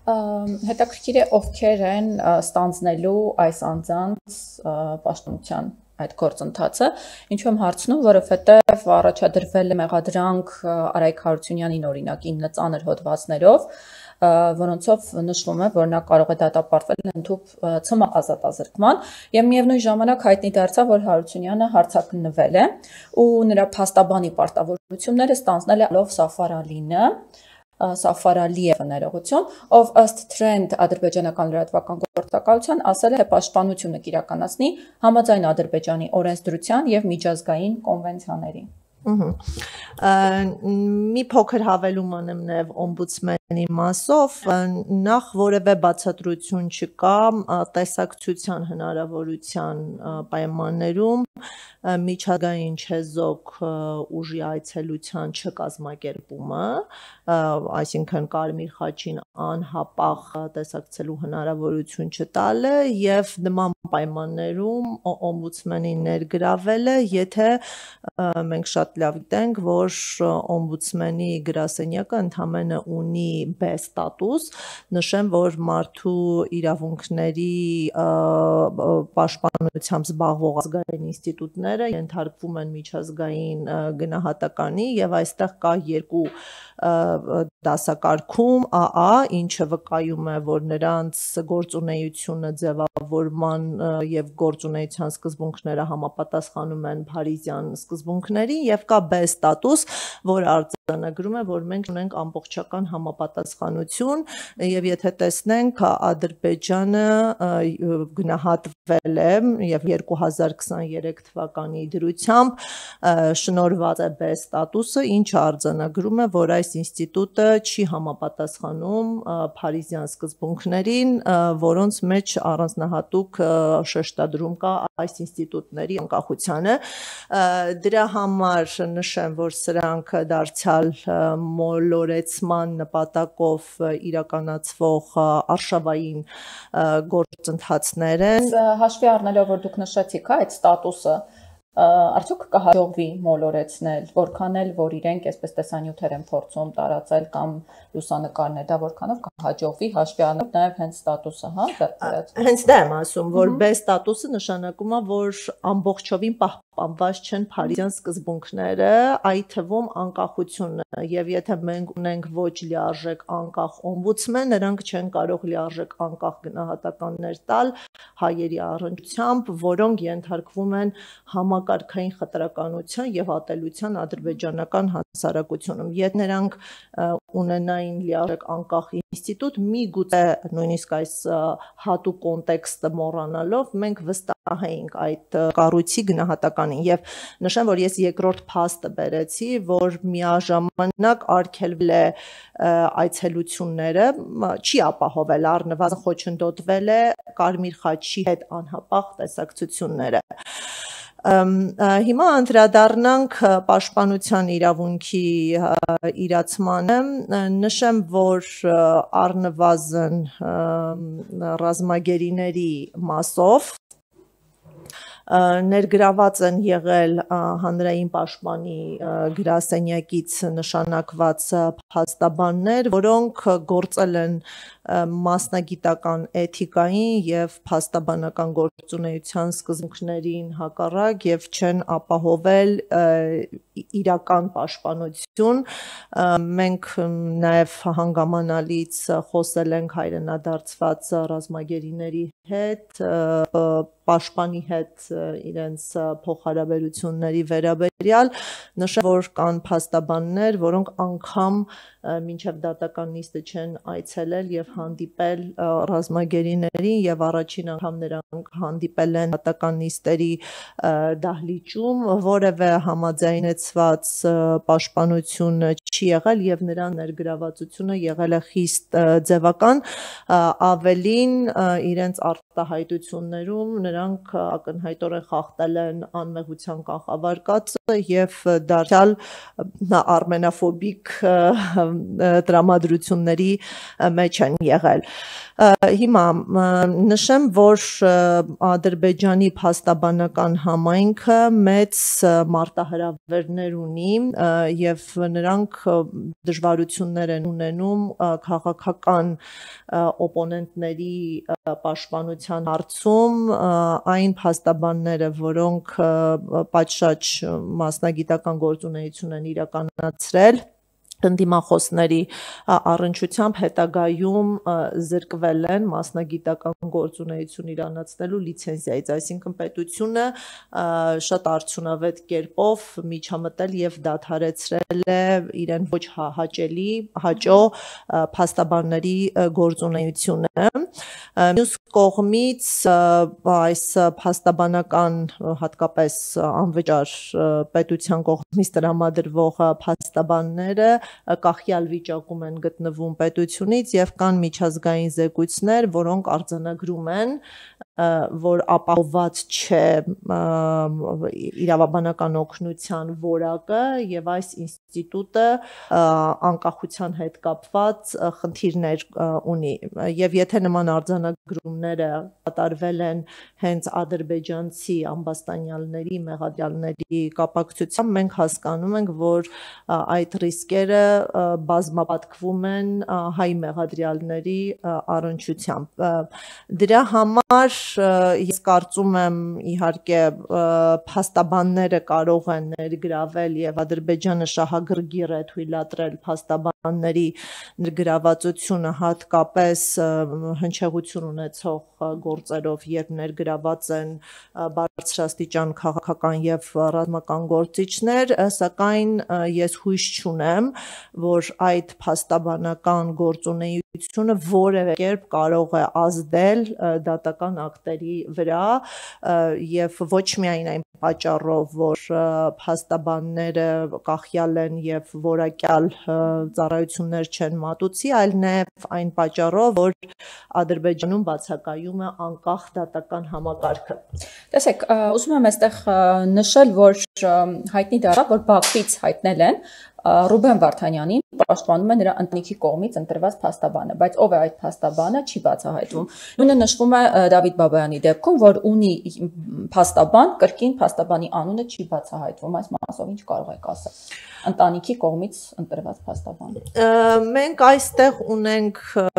Հետաքրքիր է ովքեր են ստանձնելու այս անձանց պաշտպանության այդ գործընթացը, ինչու եմ հարցնում, որովհետև առաջադրվել է մեղադրանք Արայք Հարությունյանին օրինակ 9 ծանր հոդվածներով, որոնցով նշվում է, որ նա կարող է դատապարտվել ընդհանուր ցմահ ազատազրկման, եւ միևնույն ժամանակ հայտնի դարձավ, որ Հարությունյանը հարցաքննվել է ու նրա փաստաբանի պարտավորությունները ստանձնել է Ալով Սաֆարալինը, Սաֆար Ալիևը ներողություն, ով ըստ Trend ադրբեջանական լրատվական գործակալության ասել է, թե պաշտպանությունը կիրականացնի համաձայն Ադրբեջանի օրենսդրության եւ միջազգային կոնվենցիաների։ Մի փոքր հավելում անեմ նաև օմբուդսմենի մասով, նախ որևէ բացատրություն չկա տեսակցության հնարավորության պայմաններում միջազգային չեզոք ուժի այցելության չկազմակերպումը, այսինքն Կարմիր խաչին անհապաղ տեսակցելու հնարավորություն չտալը եւ նման պայմաններում օմբուդսմենին ներգրավելը, եթե մենք շատ լավ գիտենք, որ օմբուդսմենի գրասենյակը ընդամենը ունի B ստատուս, նշեմ, որ մարդու իրավունքների պաշտպանությամբ զբաղվող ազգային ինստիտուտները ենթարկվում են միջազգային գնահատականի եւ այստեղ կա երկու դասակարգում AA, ինչը վկայում է, որ նրանց գործունեությունը ձևավորման եւ գործունեության սկզբունքները համապատասխանում են Փարիզյան սկզբունքներին եւ կա B ստատուս, որը արձանագրում է, որ մենք ունենք ամբողջական համապատասխանություն եւ եթե տեսնենք Ադրբեջանը գնահատվել է եւ 2023 թվականի դրությամբ շնորհված է B ստատուսը, ինչը արձանագրում է, որ այս ինստիտուտը չի համապատասխանում Փարիզյան սկզբունքներին, որոնց մեջ առանձնահատուկ շեշտադրում կա այս ինստիտուտների անկախությանը։ Դրա համար նշեմ, որ սրանք դարձյալ մոլորեցման նպատակով իրականացվող արշավային գործընթացներ են։ Հաշվի առնելով, որ դուք նշեցիք այդ ստատուսը, արդյոք կհաջողվի մոլորեցնել, որքան էլ որ իրենք այսպես տեսանյութեր են փորձում տարածել կամ լուսանկարներ, դա որքանով կհաջողվի հաշվի առնելով նաև հենց ստատուսը, հա, դեռ հենց դա եմ ասում, որ B ստատուսը նշանակում է, որ ամբողջովին պահպանված չեն Փարիզյան սկզբունքները, այդ թվում անկախությունը, եւ եթե մենք ունենք ոչ լիարժեք անկախ օմբուդսմեն, նրանք չեն կարող լիարժեք անկախ գնահատականներ տալ հայերի առնչությամբ, որոնք ենթարկվում են համակարգային խտրականության եւ ատելության ադրբեջանական հասարակությունում։ Եթե նրանք ունենային լիարժեք անկախ ինստիտուտ, միգուցե նույնիսկ այս հատուկ կոնտեքստը մոռանալով մենք վստահենք այդ կառույցի գնահատականին եւ նշեմ, որ ես երկրորդ փաստը բերեցի, որ միաժամանակ արգելվել է այցելությունները, չի ապահովել, առնվազն խոչընդոտվել է Կարմիր խաչի հետ անհապաղ տեսակցությունները։ Հիմա անդրադառնանք պաշտպանության իրավունքի իրացմանը, նշեմ, որ առնվազն ռազմագերիների մասով ներգրաված են եղել հանրային պաշտպանի գրասենյակից նշանակված փաստաբաններ, որոնք գործել են մասնագիտական էթիկային եւ փաստաբանական գործունեության սկզբունքներին հակառակ եւ չեն ապահովել իրական պաշտպանություն։ Մենք նաեւ հանգամանալից խոսել ենք հայրենադարձված ռազմագերիների հետ, պաշտպանի հետ իրենց փոխհարաբերությունների վերաբերյալ, նշեմ, որ կան փաստաբաններ, որոնք անգամ մինչև դատական նիստը չեն այցելել եւ հանդիպել ռազմագերիներին եւ առաջին անգամ նրանք հանդիպել են դատական նիստերի դահլիճում, որևէ համաձայնեցված պաշտպանություն չի եղել եւ նրան ներգրավվածությունը եղել է խիստ ձևական, ավելին իրենց արտահայտություններում նրանք ակնհայտորեն խախտել են անմեղության կանխավարկածը եւ դարձյալ արմենաֆոբիկ տրամադրությունների մեջ են եղել։ Հիմա նշեմ, որ Ադրբեջանի փաստաբանական համայնքը մեծ մարտահրավերներ ունի եւ նրանք դժվարություններ են ունենում քաղաքական օպոնենտների պաշտպանության հարցում, այն փաստաբանները, որոնք պատշաճ մասնագիտական գործունեություն են իրականացրել ընդդիմախոսների առնչությամբ հետագայում զրկվել են մասնագիտական գործունեություն իրանացնելու լիցենզիայից, այսինքն պետությունը շատ արդյունավետ կերպով միջամտել եւ դադարեցրել է իրեն ոչ հաճելի, հաճո փաստաբանների գործունեությունը։ Մյուս կողմից այս փաստաբանական հատկապես անվճար պետության կողմից տրամադրվող փաստաբանները կախյալ վիճակում են գտնվում պետությունից եւ կան միջազգային զեկույցներ, որոնք արձանագրում են, որ ապահովված չէ իրավաբանական օգնության որակը եւ այս ինստիտուտը անկախության հետ կապված խնդիրներ ունի եւ եթե նման արձանագրումները կատարվել են հենց ադրբեջանցի ամբաստանյալների, մեղադրյալների կապակցությամբ, մենք հասկանում ենք, որ այդ ռիսկերը բազմապատկվում են հայ մեղադրյալների առնչությամբ։ Դրա համար ես կարծում եմ իհարկե փաստաբանները կարող են ներգրավել եւ Ադրբեջանը շահագրգիռ է թույլատրել փաստաբանների ներգրավվածությունը հատկապես հնչեղություն ունեցող գործերով, երբ ներգրաված են բարձրաստիճան քաղաքական եւ ռազմական գործիչներ, սակայն ես հույս չունեմ, որ այդ փաստաբանական գործունեությունը որևէ կերպ կարող է ազդել դատական ակտերի վրա եւ ոչ միայն այն պատճառով, որ փաստաբանները կախյալ են եւ որակյալ ծառայություններ չեն մատուցի, այլ նաեւ այն պատճառով, որ Ադրբեջանում բացակայում է անկախ դատական համակարգը։ Տեսեք, ուզում եմ այստեղ նշել, որ հայտնի դառավ, որ Բաքվից հայտնել են Ռուբեն Վարդանյանին պաշտպանում է նրա ընտանիքի կողմից ընտրված փաստաբանը, բայց ով է այդ փաստաբանը չի բացահայտվում։ Նույնը նշվում է Դավիթ Բաբայանի դեպքում, որ ունի փաստաբան, կրկին փաստաբանի անունը չի բացահայտվում, այս մասով ինչ կարող եք ասել։ Ընտանիքի կողմից ընտրված փաստաբան։ Մենք այստեղ ունենք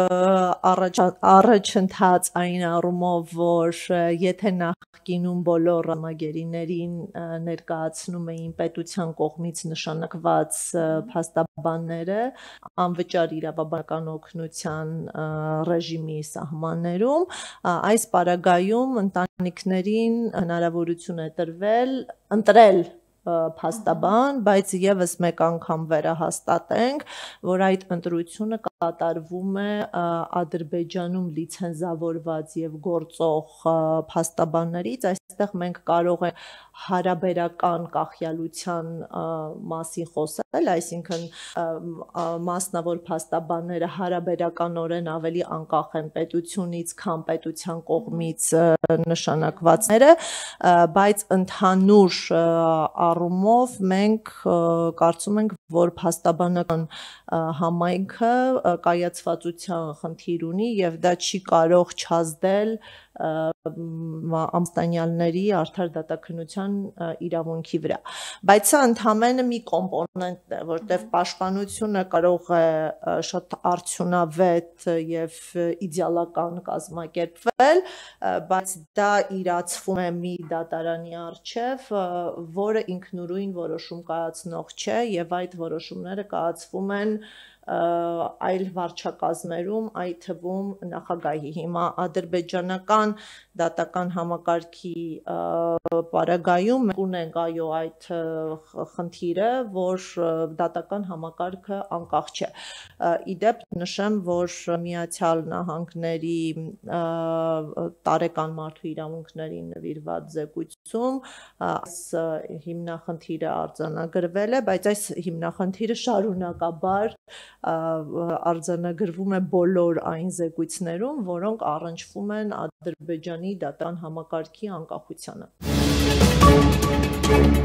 առաջընթաց այն առումով, որ եթե նախկինում բոլոր ռազմագերիներին ներկայացնում էին պետության կողմից նշանակված փաստաբանները անվճար իրավաբանական օգնության ռեժիմի սահմաններում, այս պարագայում ընտանիքներին հնարավորություն է տրվել ընտրել փաստաբան, բայց եւս մեկ անգամ վերահաստատենք, որ այդ ընտրությունը կատարվում է Ադրբեջանում լիցենզավորված եւ գործող փաստաբաններից, այստեղ մենք կարող ենք հարաբերական կախյալության մասին խոսել, այսինքն մասնավոր փաստաբանները հարաբերականորեն ավելի անկախ են պետությունից, քան պետության կողմից նշանակվածները, բայց ընդհանուր առումով մենք կարծում ենք, որ փաստաբանական համայնքը կայացվածության խնդիր ունի եւ դա չի կարող չազդել ամստանյալների արդար դատաքննության իրավունքի վրա, բայց սա ընդհանրապես մի կոմպոնենտ է, որտեղ պաշտպանությունը կարող է շատ արդյունավետ եւ իդեալական կազմակերպվել, բայց դա իրացվում է մի դատարանի առջև, որը ինքնուրույն որոշում կայացնող չէ եւ այդ որոշումները կայացվում են այլ վարչակազմերում, այդ թվում նախագահի։ Հիմա ադրբեջանական դատական համակարգի պարագայում մենք ունենք այո այդ խնդիրը, որ դատական համակարգը անկախ չէ։ Իդեպ նշեմ, որ Միացյալ Նահանգների տարեկան մարդու իրավունքներին նվիրված զեկույցում այս հիմնախնդիրը արձանագրվել է, բայց այս հիմնախնդիրը շարունակաբար արձանագրվում է բոլոր այն զեկույցներում, որոնք առնչվում են Ադրբեջանի դատական համակարգի անկախությանը։